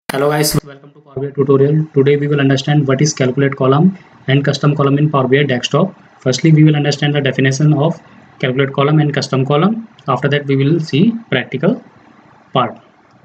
Hello guys, welcome to Power BI tutorial. Today we will understand what is calculate column and custom column in Power BI desktop. Firstly, we will understand the definition of calculate column and custom column. After that, we will see practical part.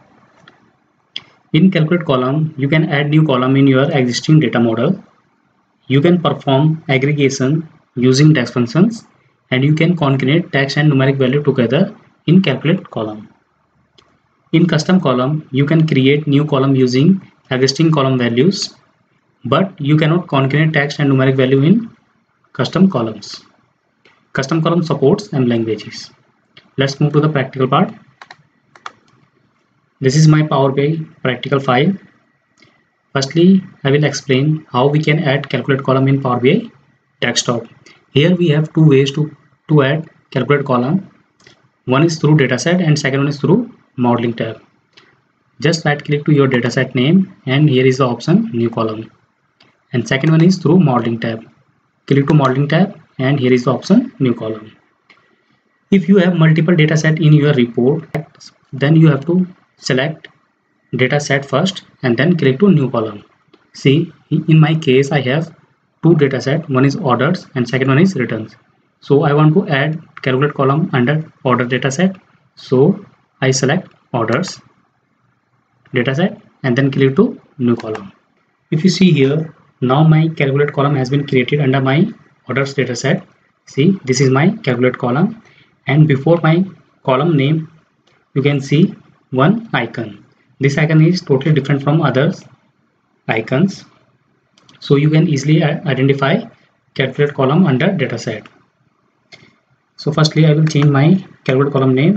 In calculate column, you can add new column in your existing data model. You can perform aggregation using DAX functions, and you can concatenate text and numeric value together in calculate column. In custom column, you can create new column using existing column values, but you cannot concatenate text and numeric value in custom columns. Custom column supports M languages. Let's move to the practical part. This is my Power BI practical file. Firstly, I will explain how we can add calculate column in Power BI desktop. Here we have two ways to add calculate column. One is through dataset and second one is through modeling tab. Just right click to your dataset name and here is the option new column. And second one is through modeling tab. Click to modeling tab and here is the option new column. If you have multiple dataset in your report, then you have to select dataset first and then click to new column. See, in my case I have two dataset, one is orders and second one is returns. So I want to add calculate column under order dataset. So I select orders dataset and then click to new column. If you see here, now my calculate column has been created under my orders dataset. See, this is my calculate column, and before my column name you can see one icon. This icon is totally different from others icons, so you can easily identify calculate column under dataset. So firstly I will change my calculate column name,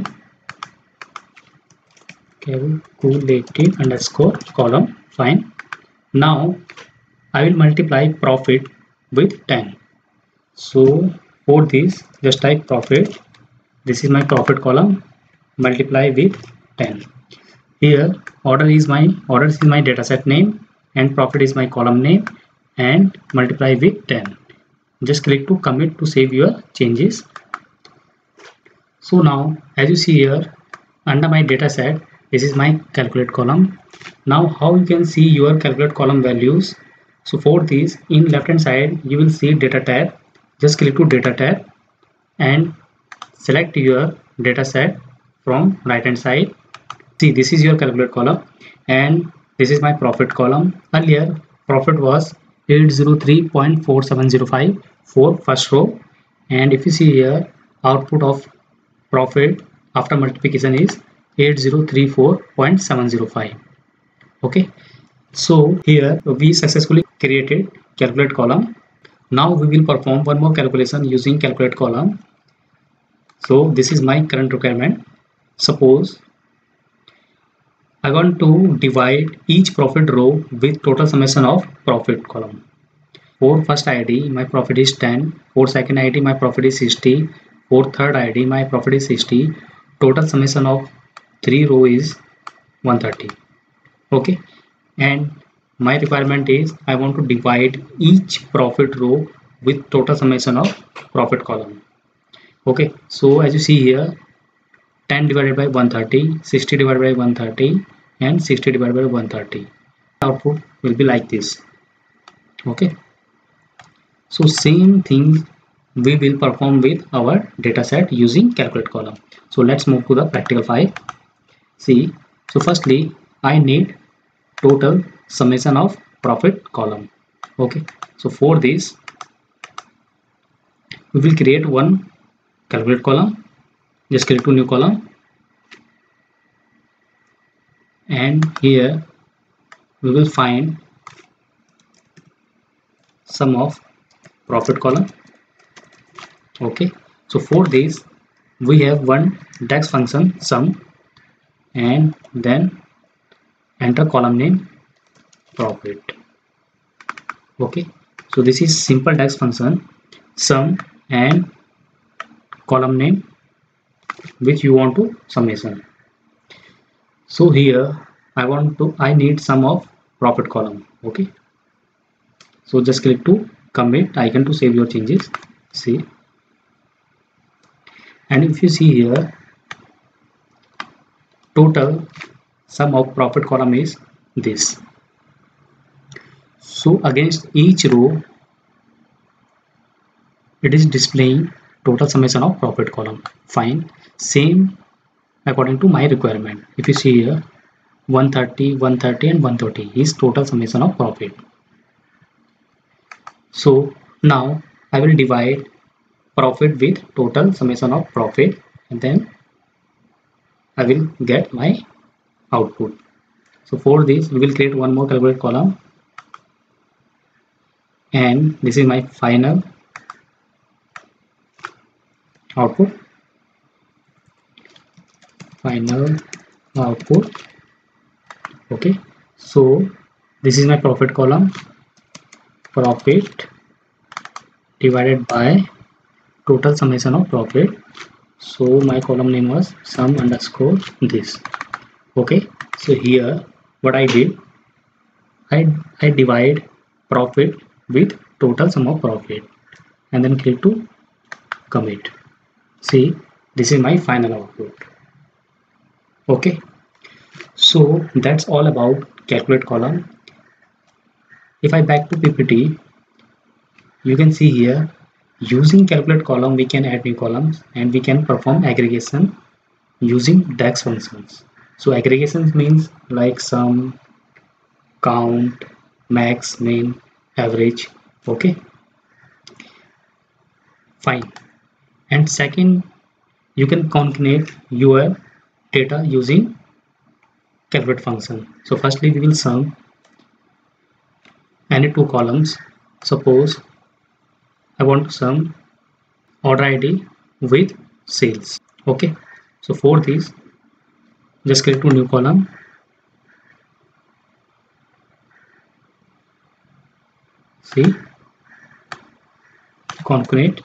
calculated underscore column. Fine. Now I will multiply profit with 10. So for this just type profit. This is my profit column, multiply with 10. Here orders is my dataset name and profit is my column name, and multiply with 10. Just click to commit to save your changes. So now as you see here, under my dataset, this is my calculate column. Now how you can see your calculate column values? So for this, in left hand side you will see data tab. Just click to data tab and select your dataset from right hand side. See, this is your calculate column and this is my profit column. Earlier profit was 803.4705 for first row, and if you see here, output of profit after multiplication is 8034.705. okay, so here we successfully created calculate column. Now we will perform one more calculation using calculate column. So this is my current requirement. Suppose I want to divide each profit row with total summation of profit column. For first ID my profit is 10, for second ID my profit is 60, for third ID my profit is 60. Total summation of 3 row is 130. okay, and my requirement is I want to divide each profit row with total summation of profit column. Okay, so as you see here, 10 divided by 130, 60 divided by 130 and 60 divided by 130. Output will be like this. Okay, so same thing we will perform with our dataset using calculate column. So let's move to the practical file. See, so firstly I need total summation of profit column. Okay, so for this we will create one calculate column. Just click to new column and here we will find sum of profit column. Okay, so for this we have one DAX function sum and then enter column name profit. Okay, so this is simple DAX function sum and column name which you want to summation. So here I need sum of profit column. Okay, so just click to commit icon to save your changes. See, and if you see here, total sum of profit column is this. So against each row, it is displaying total summation of profit column. Fine. Same according to my requirement. If you see here, 130, 130 and 130 is total summation of profit. So now I will divide profit with total summation of profit, and then I will get my output. So for this, we will create one more calculate column, and this is my final output. Okay, so this is my profit column, profit divided by total summation of profit. So my column name was sum underscore this. Okay, so here what I did, I divide profit with total sum of profit and then click to commit. See, this is my final output. Okay, so that's all about calculate column. If I back to PPT, you can see here, using calculate column we can add new columns and we can perform aggregation using DAX functions. So aggregations means like sum, count, max, min, average. Okay, fine. And second, you can concatenate your data using calculate function. So firstly we will sum any two columns. Suppose I want to sum order ID with sales. Okay, so for this, just create a new column. See, concatenate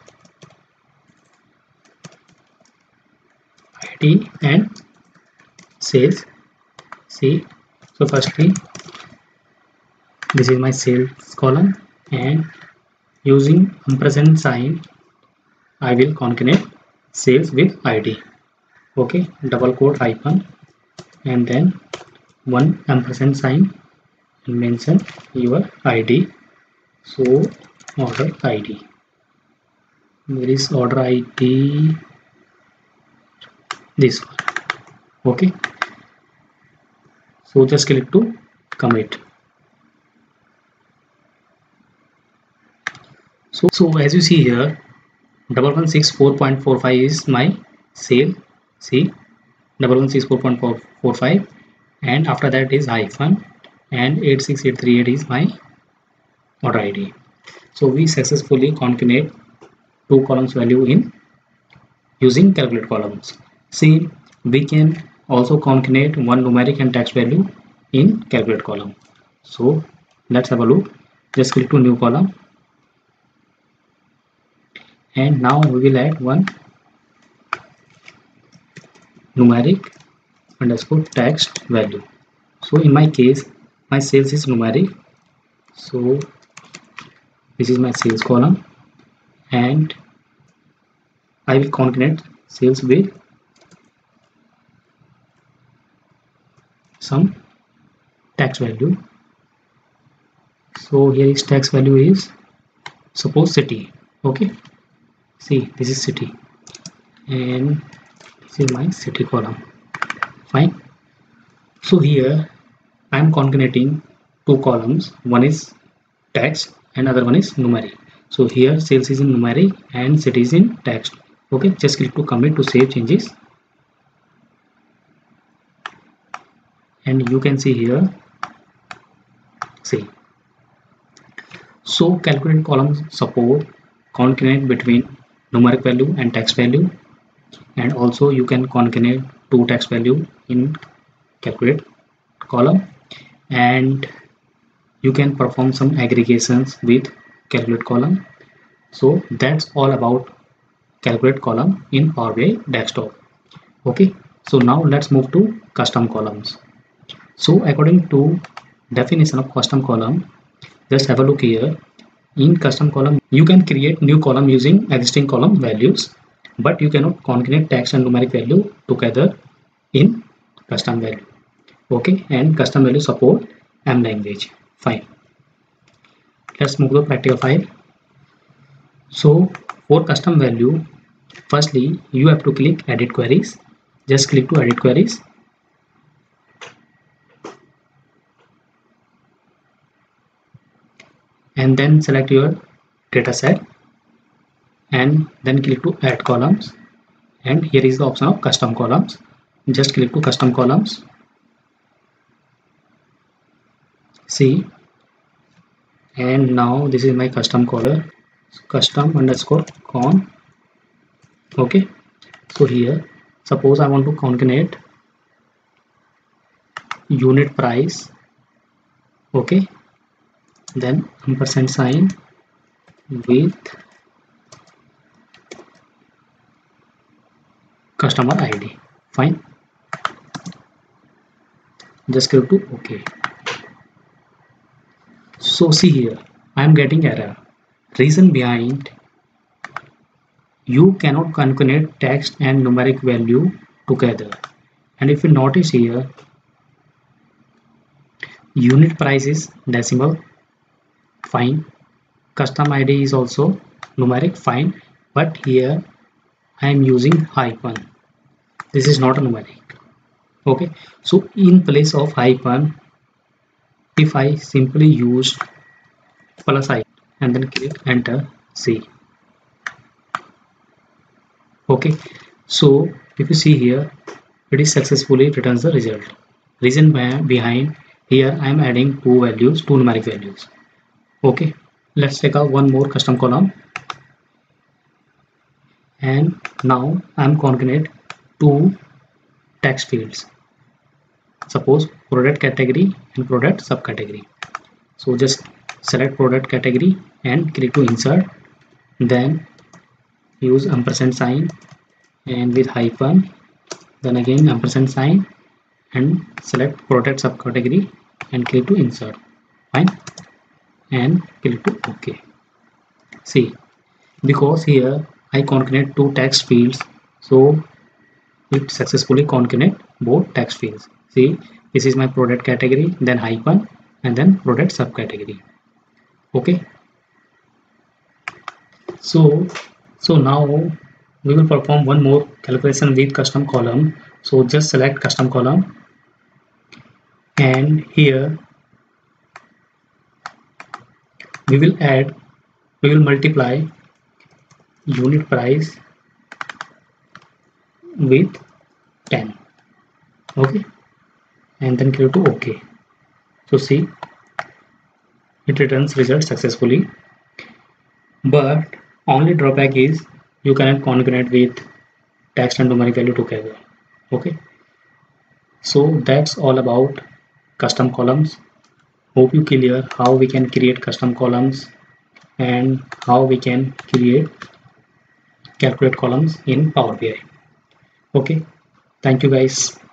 ID and sales. See, so firstly this is my sales column, and using ampersand sign I will concatenate sales with ID. Okay, double quote hyphen and then one ampersand sign and mention your ID. So order ID, where is order ID? This one. Okay, so just click to commit. So as you see here, 1164.45 is my sale. See, 1164.45, and after that is hyphen, and 86838 is my order ID. So we successfully concatenate two columns value in using calculate columns. See, we can also concatenate one numeric and text value in calculate column. So let's have a look. Just click to new column, and now we will add one numeric underscore text value. So in my case, my sales is numeric, so this is my sales column, and I will concatenate sales with some text value. So here is text value is suppose city. Okay, see, this is city, and this is my city column. Fine. So here I am concatenating two columns, one is text and other one is numeric. So here sales is in numeric and city is in text. Okay, just click to commit to save changes, and you can see here, see, so calculate columns support concatenate between numeric value and text value, and also you can concatenate two text value in calculate column, and you can perform some aggregations with calculate column. So that's all about calculate column in Power BI desktop. Okay, so now let's move to custom columns. So according to definition of custom column, just have a look here. In custom column, you can create new column using existing column values, but you cannot concatenate text and numeric value together in custom value. Okay, and custom value support M language. Fine. Let's move to practical 5. So for custom value, firstly you have to click edit queries. Just click to edit queries. And then select your data set and then click to add columns, and here is the option of custom columns. Just click to custom columns. See, and now this is my custom caller, custom underscore con. Okay, so here suppose I want to concatenate unit price. Okay, then ampersand sign with customer ID. Fine, just click to OK. So see here, I am getting error. Reason behind, you cannot concatenate text and numeric value together. And if you notice here, unit price is decimal, fine. Custom ID is also numeric, fine. But here I am using hyphen. This is not a numeric. Okay, so in place of hyphen, if I simply use plus I and then click enter, see. Okay, so if you see here, it is successfully returns the result. Reason behind, here I am adding two numeric values. Okay, let's take out one more custom column, and now I am concatenate two text fields. Suppose product category and product subcategory. So just select product category and click to insert, then use ampersand sign and with hyphen, then again ampersand sign and select product subcategory and click to insert. Fine, and click to OK. See, because here I concatenate two text fields, so it successfully concatenate both text fields. See, this is my product category, then hyphen, and then product subcategory. Okay, so now we will perform one more calculation with custom column. So just select custom column, and here we will multiply unit price with 10. Okay, and then click to OK. So see, it returns result successfully, but only drawback is you cannot concatenate with text and numeric value together. Okay, so that's all about custom columns. Hope you clear how we can create custom columns and how we can calculate columns in Power BI. Okay, thank you guys.